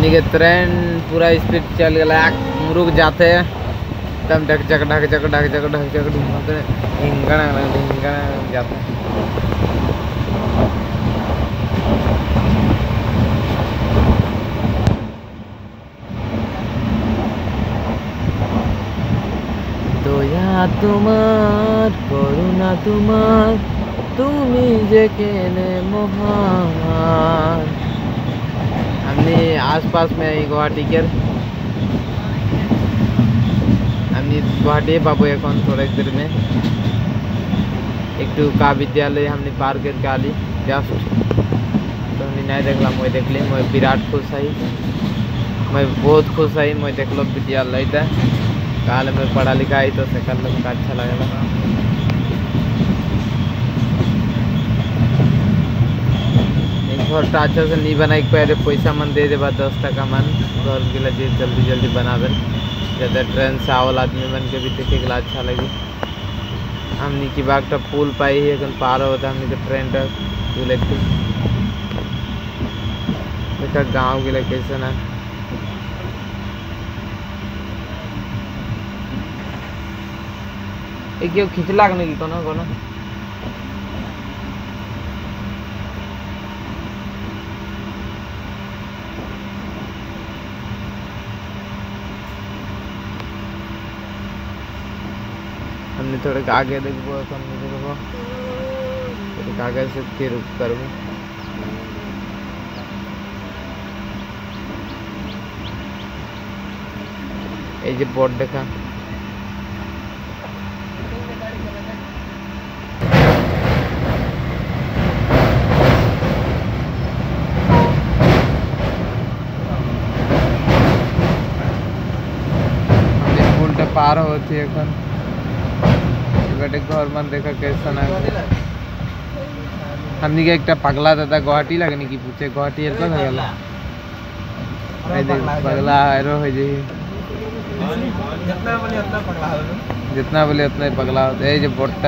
हमनी के ट्रेन पूरा स्पीड चल गया, रुक जाते तब ढक ढक ढक ढक ढक ढक ढक ढक ढिंगण जाते। দয়া তোমার করুণা তোমার তুমি যে কেনে মহান। हमने आसपास में गुवाहाटी के हमने गुवाहाटी बाबू এখন थोड़ा देर में एक का विद्यालय हमने पार करके आली जस्ट। तो हमने नहीं देखला, मैं देखली, मैं विराट खुश है, मैं बहुत खुश है, मैं देखलो विद्यालय था काल में पढ़ा लिखा है तो से कर मुझे अच्छा लगेगा। घर अच्छा से नहीं बनाई पहले पैसा मन दे देबा 10 टका मन घर के लिए जल्दी जल्दी बनावे, ज़्यादा ट्रेन से आवल आदमी मन के भी देखे के अच्छा लगी। हमनी की बाग तो पुल पाई है अगर पार होता हमनी के ट्रेन तक पुल एक देखा गाँव के लिए कैसे ना एक खिंचला की कोनो कोनो हमने थोड़े आगे देखो, थोड़े आगे से फिर करूँ। ये बोर्ड देखा पुलटा पार होती है घर मन देखा कैसा ना हमनी के एक पगला दादा गुवाहाटी लगने की पूछे गुवाहाटी तो लगला पगला है जितना बोले उतना ही पगला होता है। जो बोटा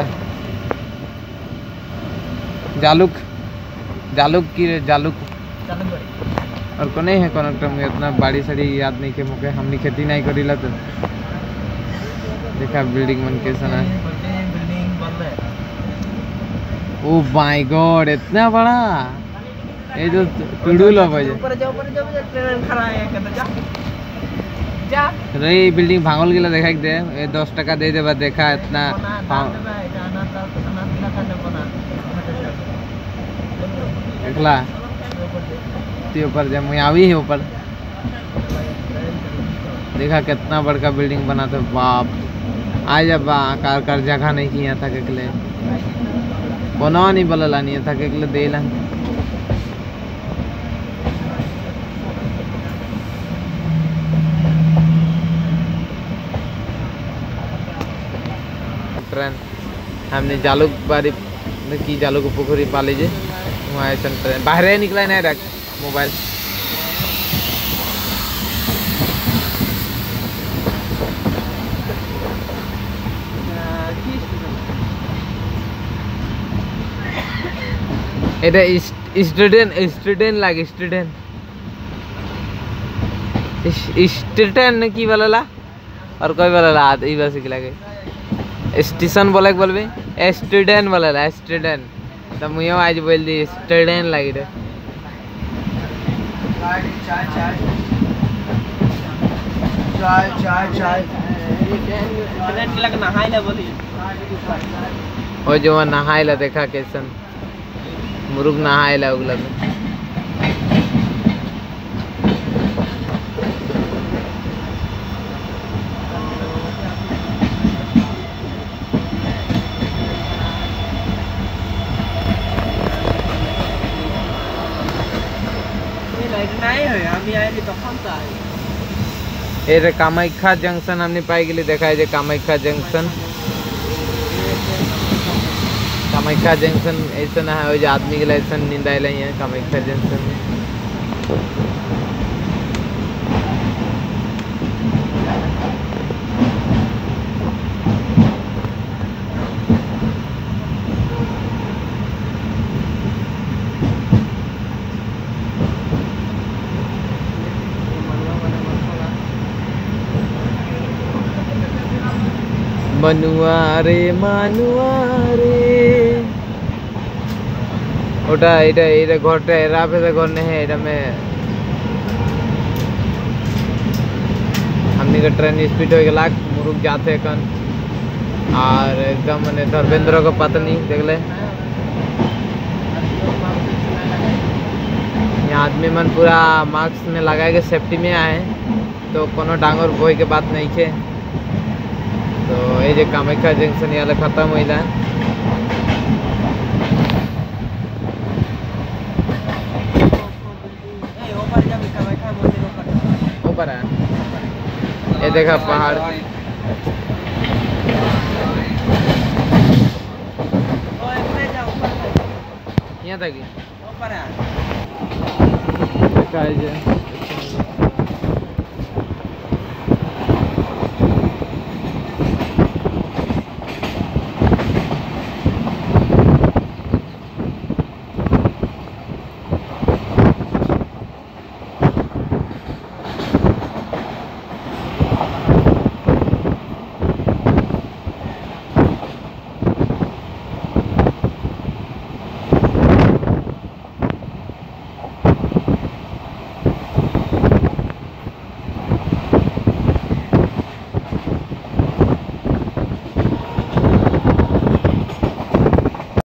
जालुक जालुक की जालुक और को नहीं है कनेक्टर में इतना बाड़ी साड़ी याद नहीं के मुके हमनी खेती नहीं करी ला तो देखा बिल्डिंग मन कैसा ना। ओ माय गॉड इतना बड़ा ये जो टुडुल हो भाई रे बिल्डिंग भांगल गिला देखा दे ये 10 टका दे देबा देखा इतना देखला ते ऊपर जब मैं आवी है ऊपर देखा कितना बड़का बिल्डिंग बना तो बाप आ जा बा कार जगह नहीं किया था के लिए कोनो नहीं बोलला नहीं था के लिए देला ट्रेन हमने जालुक बारी की जालुक पोखरी पा लीजिए वहाँ ऐसा ट्रेन बाहर निकला नहीं रख मोबाइल এটা স্টুডেন্ট লাগে স্টুডেंट কি বললা और कोई बोलला ई बस की लगे स्टेशन बोले बोलबे स्टूडेंट बोलला स्टूडेंट तो मुझे आज बोल दी स्टूडेंट लगी रे चाय चाय चाय नहाइला बोली ओ जो नहाइला देखा कैसन मुर्ग नहाइला उगला ये कामाख्या जंक्शन हमने पाई गई देखा है कामाख्या जंक्शन ऐसा ना है आदमी के लिए ऐसा नींद आए है कामाख्या जंक्शन में मनुआ रे मानुआ रे ওটা এটা এটা ঘরটা রাফেজা ঘর नहीं है এটা में हमने का ट्रेन स्पीड हो गया मुरुक जाते कन और एकदम मैंने धर्मेंद्र को पता नहीं देख ले यहाँ आदमी मन पूरा मास्क में लगा के सेफ्टी में आए तो कोनो डांगर बोई के बात नहीं थे तो ये जो कामाख्या जंक्शन यहाँ खत्म होइला ऊपर है ये देखा पहाड़ यहाँ तक ऊपर है